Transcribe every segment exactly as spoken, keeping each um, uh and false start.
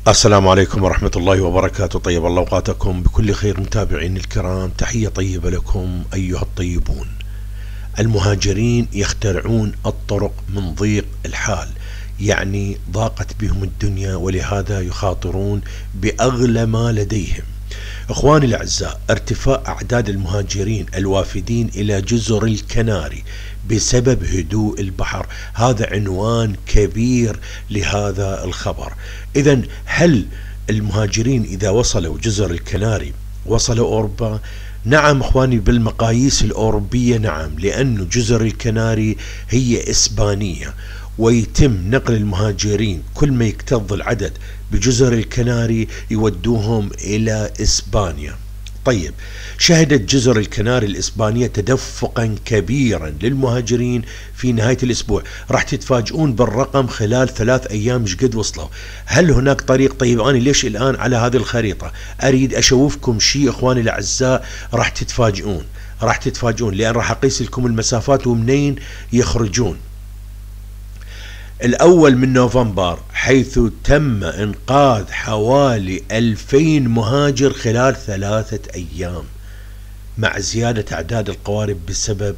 السلام عليكم ورحمة الله وبركاته. طيب الله أوقاتكم بكل خير متابعين الكرام، تحية طيبة لكم أيها الطيبون. المهاجرين يخترعون الطرق من ضيق الحال، يعني ضاقت بهم الدنيا ولهذا يخاطرون بأغلى ما لديهم. إخواني الأعزاء، ارتفاع أعداد المهاجرين الوافدين إلى جزر الكناري بسبب هدوء البحر، هذا عنوان كبير لهذا الخبر. إذن هل المهاجرين إذا وصلوا جزر الكناري وصلوا أوروبا؟ نعم إخواني، بالمقاييس الأوروبية نعم، لأن جزر الكناري هي إسبانية، ويتم نقل المهاجرين كل ما يكتظ العدد بجزر الكناري يودوهم إلى إسبانيا. طيب، شهدت جزر الكناري الإسبانية تدفقا كبيرا للمهاجرين في نهاية الأسبوع. راح تتفاجئون بالرقم خلال ثلاث أيام مش قد وصلوا. هل هناك طريق؟ طيب أنا ليش الآن على هذه الخريطة أريد أشوفكم شيء إخواني الأعزاء، راح تتفاجئون راح تتفاجئون لأن راح أقيس لكم المسافات ومنين يخرجون. الأول من نوفمبر، حيث تم إنقاذ حوالي ألفين مهاجر خلال ثلاثة أيام، مع زيادة أعداد القوارب بسبب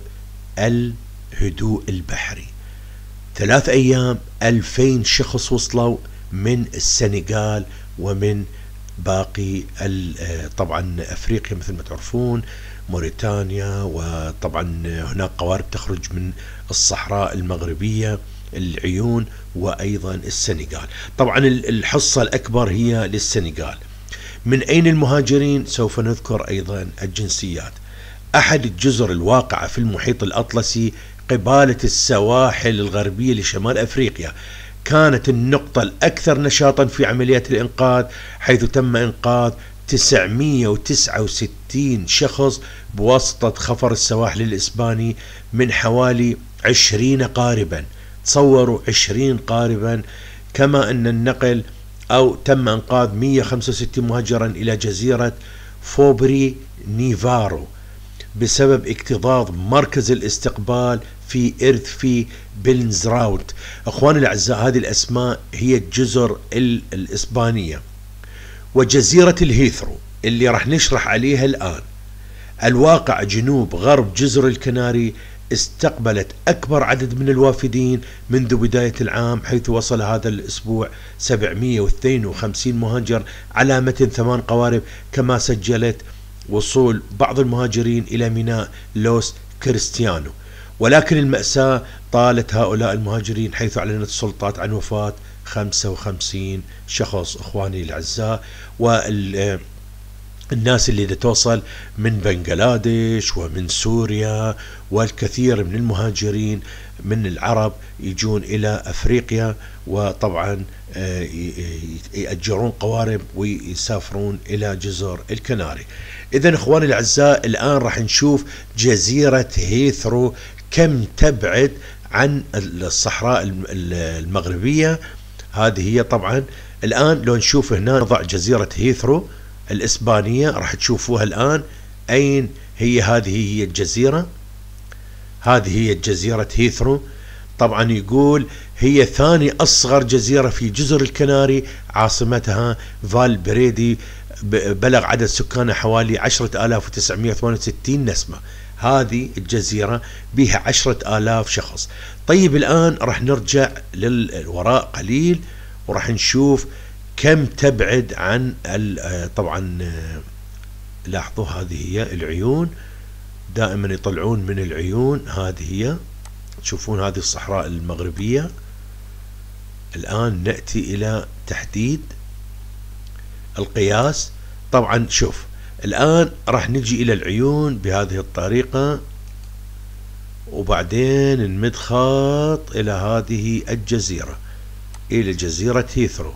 الهدوء البحري. ثلاث أيام ألفين شخص وصلوا من السنغال ومن باقي طبعا أفريقيا مثل ما تعرفون، موريتانيا، وطبعا هناك قوارب تخرج من الصحراء المغربية، العيون، وأيضا السنغال. طبعا الحصة الأكبر هي للسنغال. من أين المهاجرين؟ سوف نذكر أيضا الجنسيات. أحد الجزر الواقعة في المحيط الأطلسي قبالة السواحل الغربية لشمال أفريقيا كانت النقطة الأكثر نشاطا في عمليات الإنقاذ، حيث تم إنقاذ تسعمئة وتسعة وستين شخص بواسطة خفر السواحل الإسباني من حوالي عشرين قاربا. تصوروا عشرين قاربا. كما أن النقل أو تم إنقاذ مئة وخمسة وستين مهاجرا إلى جزيرة فوبري نيفارو بسبب اكتظاظ مركز الاستقبال في إرثفي بلنزراوت. أخواني الأعزاء، هذه الأسماء هي الجزر الإسبانية. وجزيرة الهيثرو اللي راح نشرح عليها الآن، الواقع جنوب غرب جزر الكناري، استقبلت أكبر عدد من الوافدين منذ بداية العام، حيث وصل هذا الأسبوع سبعمئة واثنين وخمسين مهاجر على متن ثمان قوارب. كما سجلت وصول بعض المهاجرين إلى ميناء لوس كريستيانو. ولكن المأساة طالت هؤلاء المهاجرين، حيث أعلنت السلطات عن وفاة خمسة وخمسين شخص إخواني الأعزاء. وال الناس اللي توصل من بنغلاديش ومن سوريا، والكثير من المهاجرين من العرب يجون إلى أفريقيا، وطبعا يأجرون قوارب ويسافرون إلى جزر الكناري. إذن إخواني الأعزاء، الآن راح نشوف جزيرة هيثرو كم تبعد عن الصحراء المغربية. هذه هي طبعا الآن لو نشوف هنا نضع جزيرة هيثرو الإسبانية، راح تشوفوها الآن. أين هي؟ هذه هي الجزيرة، هذه هي جزيرة هيثرو. طبعا يقول هي ثاني أصغر جزيرة في جزر الكناري، عاصمتها فالبريدي، بلغ عدد سكانها حوالي عشرة آلاف وتسعمئة وثمانية وستين نسمة. هذه الجزيرة بها عشرة آلاف شخص. طيب الآن راح نرجع للوراء قليل وراح نشوف كم تبعد عن طبعا لاحظوا هذه هي العيون، دائما يطلعون من العيون. هذه هي، تشوفون هذه الصحراء المغربية. الآن نأتي إلى تحديد القياس. طبعا شوف الآن راح نجي إلى العيون بهذه الطريقة، وبعدين نمد خط إلى هذه الجزيرة، إلى جزيرة هيثرو.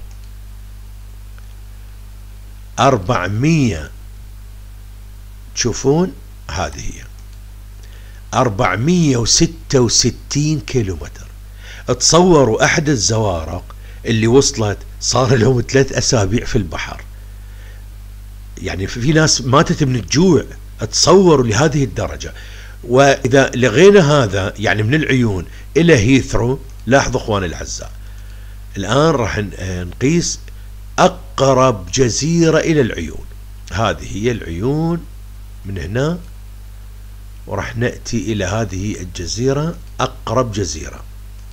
أربعمئة، تشوفون هذه هي أربعمئة وستة وستين كيلومتر. تصوروا أحد الزوارق اللي وصلت صار لهم ثلاث أسابيع في البحر، يعني في ناس ماتت من الجوع. تصوروا لهذه الدرجة. وإذا لغينا هذا يعني من العيون إلى هيثرو، لاحظوا إخواني الأعزاء، الآن راح نقيس أقرب جزيرة إلى العيون. هذه هي العيون من هنا، وراح نأتي إلى هذه الجزيرة أقرب جزيرة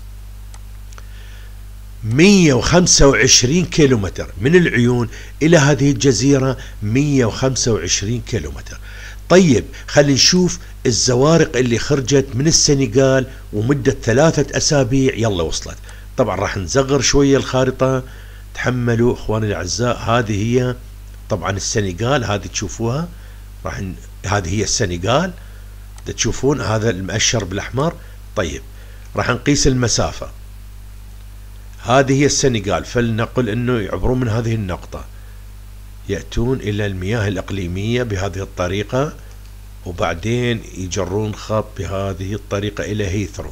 مئة وخمسة وعشرين كيلومتر من العيون إلى هذه الجزيرة، مئة وخمسة وعشرين كيلومتر. طيب خلينا نشوف الزوارق اللي خرجت من السنغال ومدة ثلاثة أسابيع يلا وصلت. طبعا راح نصغر شوية الخارطة، تحملوا اخواني الاعزاء. هذه هي طبعا السنغال، هذه تشوفوها، راح ن... هذه هي السنغال، تشوفون هذا المؤشر بالاحمر. طيب راح نقيس المسافة، هذه هي السنغال، فلنقل انه يعبرون من هذه النقطة، يأتون الى المياه الاقليمية بهذه الطريقة، وبعدين يجرون خط بهذه الطريقة الى هيثرو.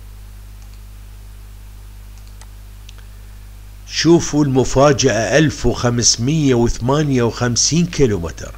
شوفوا المفاجأة، ألف وخمسمئة وثمانية وخمسين كيلومتر،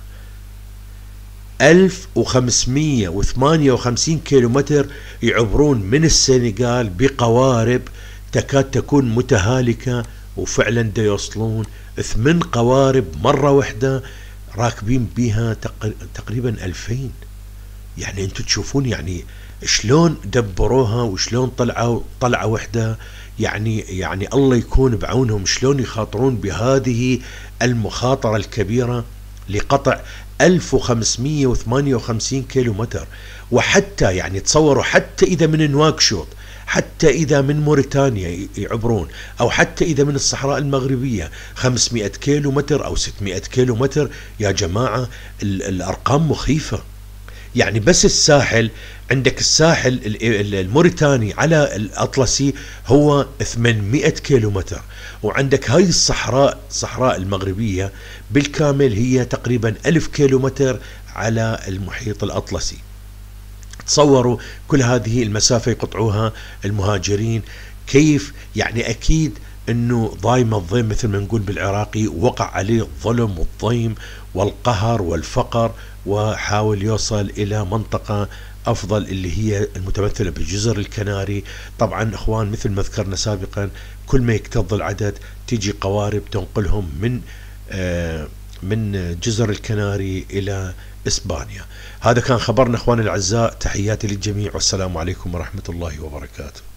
ألف وخمسمئة وثمانية وخمسين كيلومتر يعبرون من السنغال بقوارب تكاد تكون متهالكة، وفعلا دا يوصلون ثمان قوارب مرة واحدة راكبين بيها تقريبا ألفين. يعني انتم تشوفون يعني شلون دبروها وشلون طلعوا طلعة واحدة. يعني يعني الله يكون بعونهم شلون يخاطرون بهذه المخاطرة الكبيرة لقطع ألف وخمسمئة وثمانية وخمسين كيلومتر. وحتى يعني تصوروا، حتى إذا من نواكشوط، حتى إذا من موريتانيا يعبرون، أو حتى إذا من الصحراء المغربية خمسمئة كيلومتر أو ستمئة كيلومتر، يا جماعة الأرقام مخيفة. يعني بس الساحل، عندك الساحل الموريتاني على الأطلسي هو ثمانمئة كيلومتر، وعندك هاي الصحراء الصحراء المغربية بالكامل هي تقريبا ألف كيلومتر على المحيط الأطلسي. تصوروا كل هذه المسافة يقطعوها المهاجرين، كيف يعني أكيد أنه ضايم الضيم مثل ما نقول بالعراقي، وقع عليه الظلم والضيم والقهر والفقر، وحاول يوصل إلى منطقة أفضل اللي هي المتمثلة بالجزر الكناري. طبعا أخوان مثل ما ذكرنا سابقا، كل ما يكتظ العدد تيجي قوارب تنقلهم من آه من جزر الكناري إلى إسبانيا. هذا كان خبرنا أخواني الأعزاء، تحياتي للجميع والسلام عليكم ورحمة الله وبركاته.